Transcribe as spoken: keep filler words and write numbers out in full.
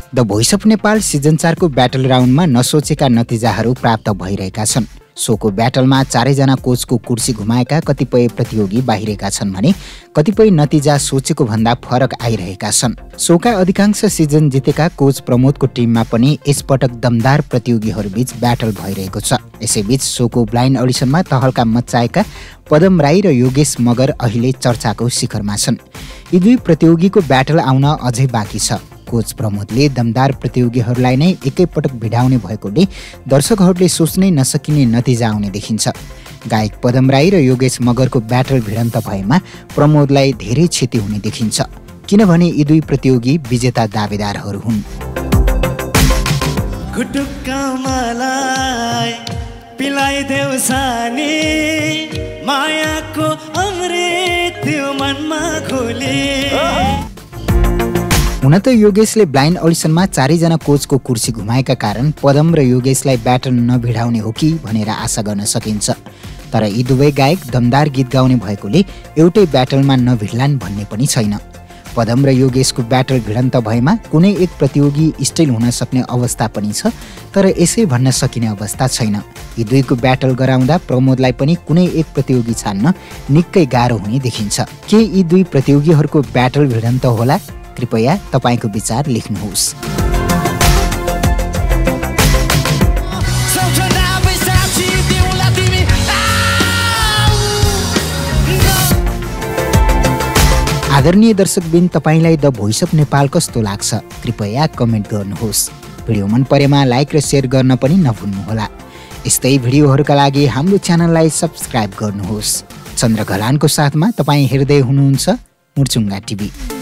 The voice of Nepal season चार को battle राउन्डमा नसोचेका नतिजाहरू प्राप्त भइरहेका छन्। सोको ब्याटलमा चारैजना कोचको कुर्सी घुमाएका कतिपय प्रतियोगी बाहिरेका छन् भने कतिपय नतिजा सोचेको भन्दा फरक आइरहेका छन्। सोका अधिकांश सिजन जितेका कोच प्रमोदको टिममा पनि यसपटक दमदार प्रतियोगीहरूबीच ब्याटल भइरहेको छ। यसैबीच सोको ब्लाइन्ड अडिसनमा तहल्का मच्चाएका पदम राई र योगेश मगर अहिले चर्चाको शिखरमा छन्। यी दुई प्रतियोगीको ब्याटल आउन अझै बाँकी छ। कोच प्रमोदले दमदार प्रतियोगीहरूलाई नै एकैपटक भिडाउने भएकोले दर्शकहरूले सोच्नै नसकिने नतिजा आउने देखिन्छ। गायक पदम राई र योगेश मगरको ब्याटल भिडन्त भएमा प्रमोदलाई धेरै क्षति हुने देखिन्छ, किनभने यी दुई प्रतियोगी विजेता दावेदारहरू हुन्। मायाको अमृत मनमा खोले। हुन त योगेशले ब्लाइन्ड अडिसनमा चारैजना कोचको कुर्सी घुमाएका कारण पदम र योगेशलाई ब्याटल नभिडाउने हो कि भनेर आशा गर्न सकिन्छ। तर यी दुवै गायक दमदार गीत गाउने भएकोले एउटै ब्याटलमा नभिड्लान् भन्ने पनि छैन। पदम र योगेशको ब्याटल भिडन्त भएमा कुनै एक प्रतियोगी स्टिल हुन सक्ने अवस्था पनि छ, तर यसै भन्न सकिने अवस्था छैन। यी दुईको ब्याटल गराउँदा प्रमोदलाई पनि कुनै एक प्रतियोगी छान्न निकै गाह्रो हुने देखिन्छ। के यी दुई प्रतियोगीहरूको ब्याटल भिडन्त होला? कृपया तपाईको विचार लेख्नुहोस्। आदरणीय दर्शकबिन, तपाईलाई द भोइस अफ नेपाल कस्तो लाग्छ? कृपया कमेन्ट गर्नुहोस्। भिडियो मन परेमा लाइक र शेयर गर्न पनि नभुल्नुहोला। यस्तै भिडियोहरूका लागि हाम्रो च्यानललाई सब्स्क्राइब गर्नुहोस्। चन्द्र घलानको साथमा तपाईँ हेर्दै हुनुहुन्छ मुर्चुङ्गा टिभी।